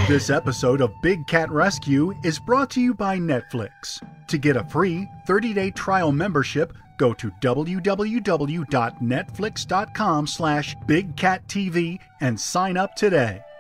This episode of Big Cat Rescue is brought to you by Netflix. To get a free 30-day trial membership, go to www.netflix.com/BigCatTV and sign up today.